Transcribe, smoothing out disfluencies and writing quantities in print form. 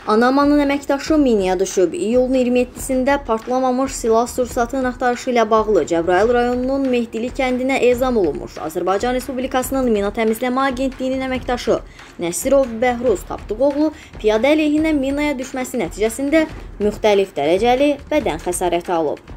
Anamanın əməkdaşı minaya düşüb. İyulun 27-sində partlamamış silah sursatının axtarışı ilə bağlı Cəbrayıl rayonunun Mehdili kəndinə ezam olunmuş. Azərbaycan Respublikasının Mina Təmizləmə Agentliyinin əməkdaşı Nəsirov Bəhruz Tapdıqoğlu piyada əleyhinə minaya düşməsi nəticəsində müxtəlif dərəcəli bədən xəsarəti alıb.